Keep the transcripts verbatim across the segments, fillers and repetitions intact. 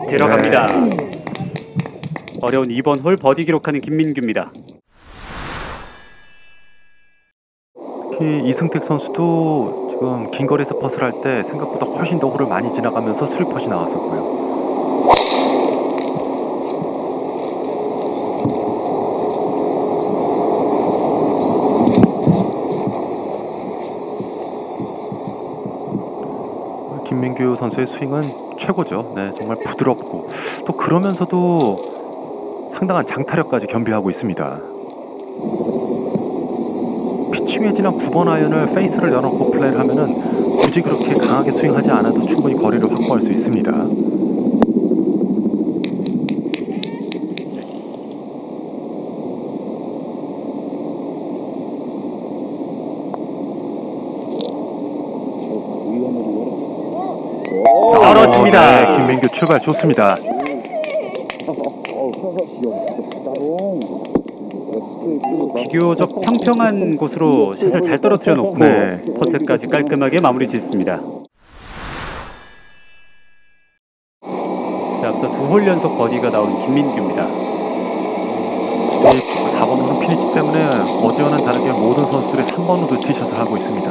들어갑니다. 네. 어려운 이번 홀 버디 기록하는 김민규입니다. 특히 이승택 선수도 지금 긴 거리에서 퍼스를 할 때 생각보다 훨씬 더 홀을 많이 지나가면서 스리퍼시 나왔었고요. 김민규 선수의 스윙은 최고죠. 네, 정말 부드럽고 또 그러면서도 상당한 장타력까지 겸비하고 있습니다. 피칭 웨지나 구 번 아이언을 페이스를 열어놓고 플레이를 하면은 굳이 그렇게 강하게 스윙하지 않아도 충분히 거리를 확보할 수 있습니다. 떨어집니다. 네, 김민규 출발 좋습니다. 비교적 평평한 곳으로 샷을 잘 떨어뜨려 놓고 네. 퍼트까지 깔끔하게 마무리 짓습니다. 자, 앞서 두 홀 연속 버디가 나온 김민규입니다. 사 번 홀은 피니치 때문에 어제와는 다르게 모든 선수들이 삼 번 홀도 티샷을 하고 있습니다.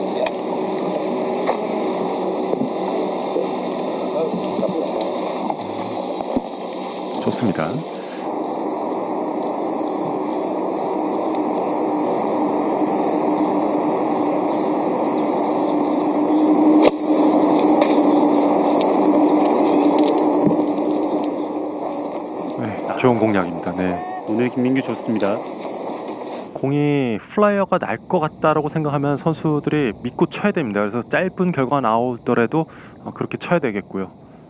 좋습니다. 네, 좋은 공략입니다. 네. 오늘 김민규 좋습니다. 공이 플라이어가 날 것 같다라고 생각하면 선수들이 믿고 쳐야 됩니다. 그래서 짧은 결과가 나오더라도 그렇게 쳐야 되겠고요.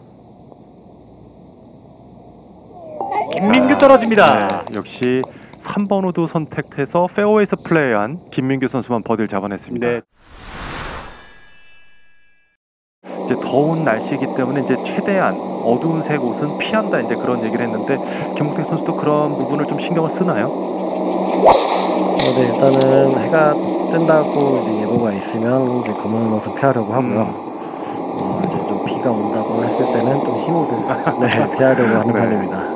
김민규 떨어집니다. 네, 역시 삼 번 우드 선택해서 페어웨이에서 플레이한 김민규 선수만 버디를 잡아냈습니다. 네. 이제 더운 날씨이기 때문에 이제 최대한 어두운 색 옷은 피한다 이제 그런 얘기를 했는데 김웅택 선수도 그런 부분을 좀 신경을 쓰나요? 어, 네, 일단은 해가 뜬다고 이제 예보가 있으면 이제 검은 옷을 피하려고 하고요. 음. 어, 이제 좀 비가 온다고 했을 때는 좀 흰 옷을 네, 피하려고 하는 네. 편입니다.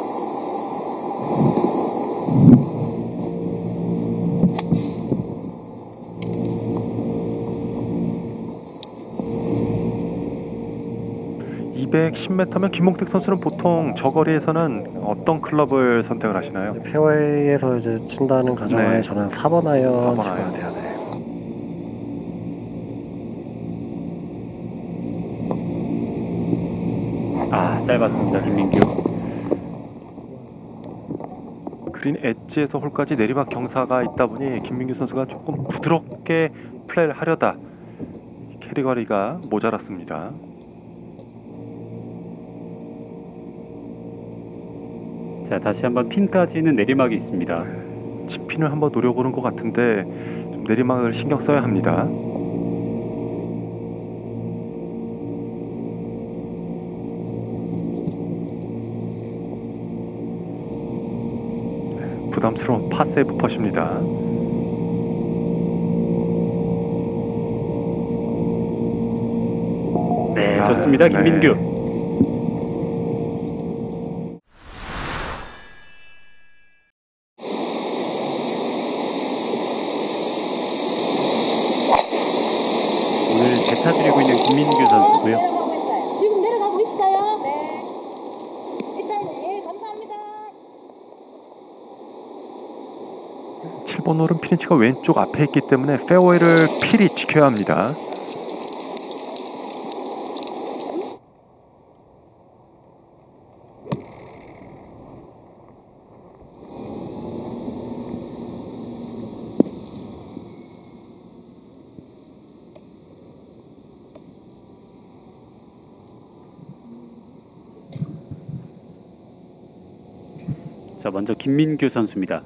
이백십 미터면 김몽택 선수는 보통 저 거리에서는 어떤 클럽을 선택을 하시나요? 페어웨이에서 이제 친다는 가정하에 네. 저는 사 번 아이언 칠 것 같아요. 네. 아, 짧았습니다. 김민규. 그린 엣지에서 홀까지 내리막 경사가 있다 보니 김민규 선수가 조금 부드럽게 플레이를 하려다 캐리거리가 모자랐습니다. 자, 다시 한번 핀까지는 내리막이 있습니다. 치핀을 한번 노려보는 것 같은데 좀 내리막을 신경 써야 합니다. 부담스러운 파세이브 펫입니다. 네, 좋습니다. 김민규. 네. 오늘 제타 드리고 있는 김민규 선수고요. 지금 내려가고 있어요. 네. 일단 네, 감사합니다. 칠 번 홀은 피니치가 왼쪽 앞에 있기 때문에 페어웨이를 필히 지켜야 합니다. 자, 먼저 김민규 선수입니다.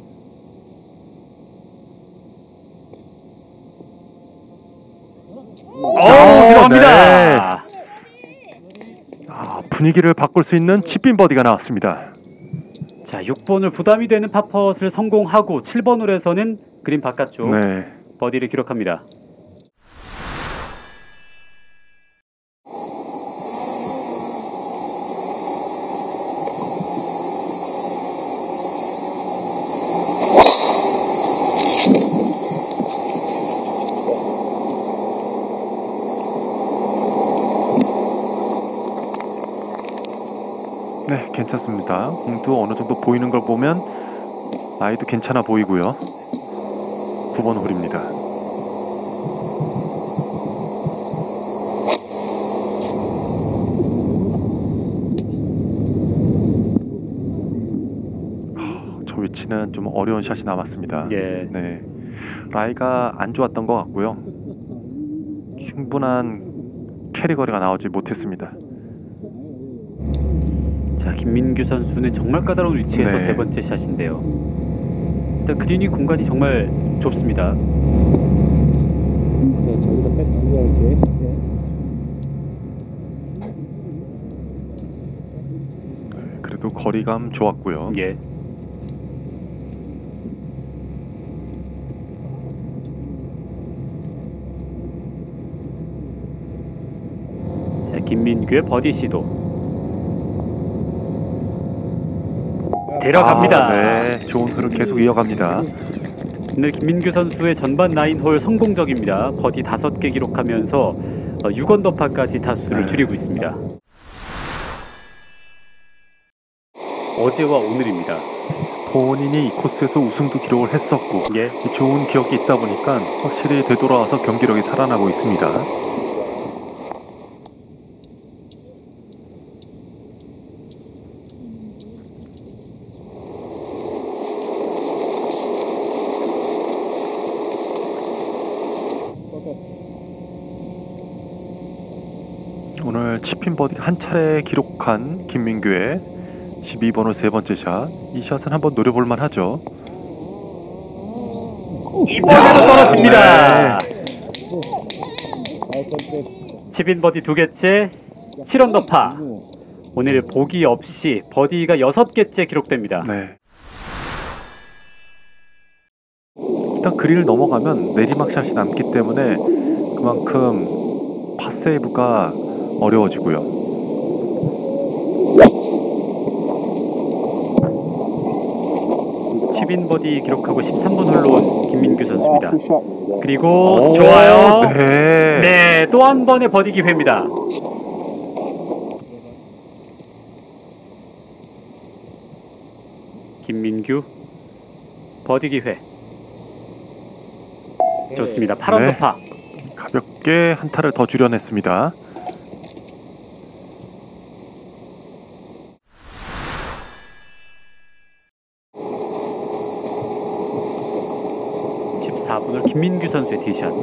오, 들어갑니다. 네. 아, 분위기를 바꿀 수 있는 칩빈 버디가 나왔습니다. 자, 육 번을 부담이 되는 팝펫을 성공하고 칠 번 홀에서는 그린 바깥쪽 네. 버디를 기록합니다. 괜찮습니다. 공도 어느 정도 보이는 걸 보면 라이도 괜찮아 보이고요. 구 번 홀입니다. 저 위치는 좀 어려운 샷이 남았습니다. 예. 네, 라이가 안 좋았던 것 같고요. 충분한 캐리 거리가 나오지 못했습니다. 자, 김민규 선수는 정말 까다로운 위치에서 네. 세 번째 샷인데요. 일단 그린이 공간이 정말 좁습니다. 네, 저기다 백 두고 할게. 네, 그래도 거리감 좋았고요. 예. 자, 김민규의 버디 시도 들어갑니다. 아, 네, 좋은 흐름 계속 이어갑니다. 오늘 김민규 선수의 전반 나인홀 성공적입니다. 버디 다섯 개 기록하면서 육 언더파까지 타수를 네. 줄이고 있습니다. 어제와 오늘입니다. 본인이 이 코스에서 우승도 기록을 했었고 예. 좋은 기억이 있다 보니까 확실히 되돌아와서 경기력이 살아나고 있습니다. 오늘 치핀 버디가 한 차례 기록한 김민규의 십이 번 홀 세 번째 샷. 이 샷은 한번 노려볼만 하죠. 이번에도 떨어집니다. 네. 치빈 버디 두 개째, 칠 언더파. 오늘 보기 없이 버디가 여섯 개째 기록됩니다. 네. 일단 그린을 넘어가면 내리막 샷이 남기 때문에 그만큼 팟세이브가 어려워지고요. 치빈 버디 기록하고 십삼 번 홀로 온 김민규 선수입니다. 그리고 좋아요. 네. 네, 또 한 번의 버디 기회입니다. 김민규 버디 기회. 좋습니다. 팔 언더파. 네. 가볍게 한 타를 더 줄여냈습니다. 십사 번을 김민규 선수의 티샷.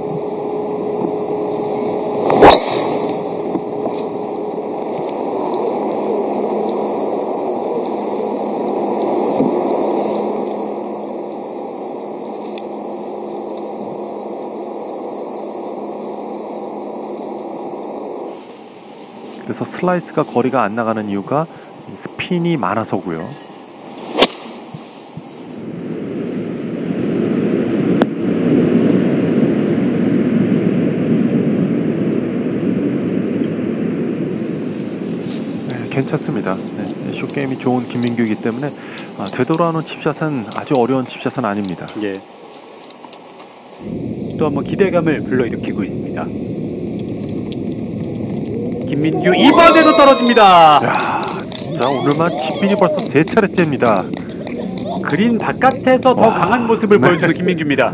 그래서 슬라이스가 거리가 안 나가는 이유가 스핀이 많아서고요. 네, 괜찮습니다. 네, 숏게임이 좋은 김민규이기 때문에 아, 되돌아오는 칩샷은 아주 어려운 칩샷은 아닙니다. 예. 또 한번 기대감을 불러일으키고 있습니다. 김민규 이번에도 떨어집니다. 야, 진짜 오늘만 치핀이 벌써 세 차례째입니다. 그린 바깥에서 더 와, 강한 모습을 네. 보여주는 김민규입니다.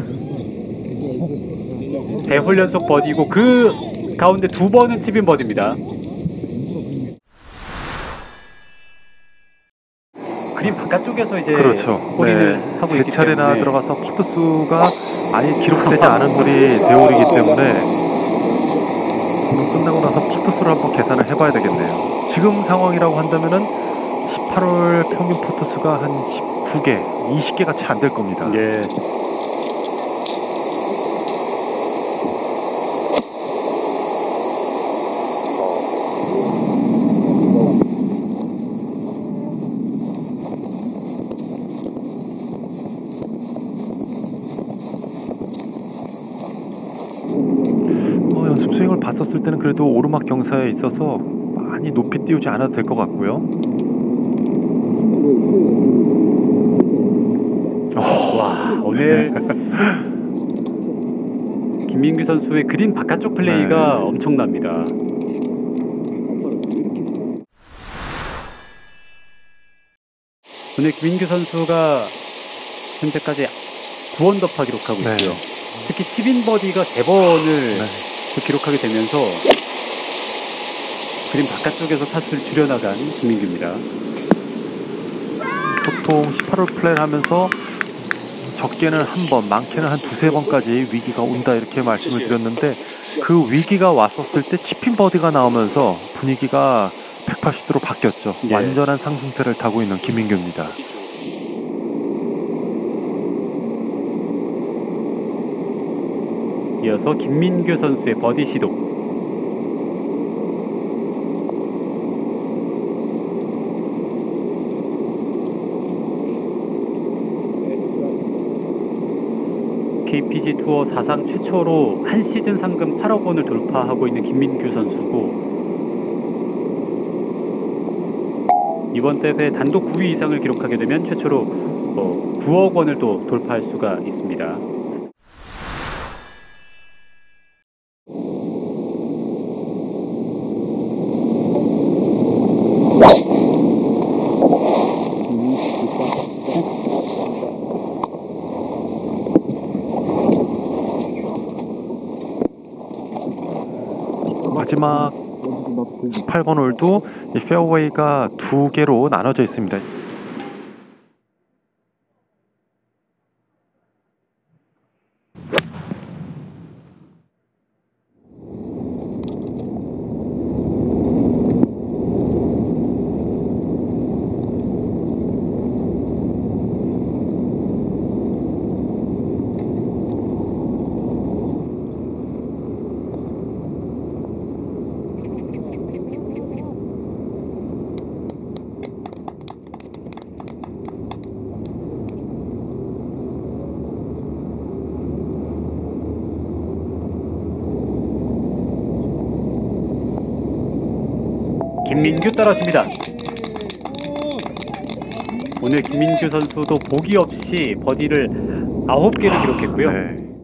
세 홀 연속 버디고 그 가운데 두 번은 치빈 버디입니다. 그린 바깥쪽에서 이제 그렇죠. 홀인을 네, 하고 세 있기 차례나 때문에 들어가서 퍼트 수가 아예 기록되지 않은 홀이 세 홀이기 때문에 오늘 끝나고 나서 퍼트 수를 한번 계산을 해봐야 되겠네요. 지금 상황이라고 한다면은 십팔 홀 평균 퍼트 수가 한 십구 개, 이십 개가 채 안 될 겁니다. 예. 어, 연습 스윙을 봤었을 때는 그래도 오르막 경사에 있어서 많이 높이 띄우지 않아도 될 것 같고요. 와, 오늘 김민규 선수의 그린 바깥쪽 플레이가 네. 엄청납니다. 오늘 김민규 선수가 현재까지 구 언더파 기록하고 네. 있고요. 특히 칩인 버디가 세 번을 네. 또 기록하게 되면서 그림 바깥쪽에서 타수를 줄여나간 김민규입니다. 보통 십팔 홀 플레이를 하면서 적게는 한 번, 많게는 한 두세 번까지 위기가 온다 이렇게 말씀을 드렸는데 그 위기가 왔었을 때 치핀 버디가 나오면서 분위기가 백팔십 도로 바뀌었죠. 예. 완전한 상승세를 타고 있는 김민규입니다. 이어서 김민규 선수의 버디 시도. 케이피지 투어 사상 최초로 한 시즌 상금 팔억 원을 돌파하고 있는 김민규 선수고 이번 대회 단독 구 위 이상을 기록하게 되면 최초로 어, 구억 원을 또 돌파할 수가 있습니다. 마지막 십팔 번 홀도 이 페어웨이가 두 개로 나눠져 있습니다. 김민규 떨어집니다. 오늘 김민규 선수도 보기 없이 버디를 아홉 개를 기록했고요. 네.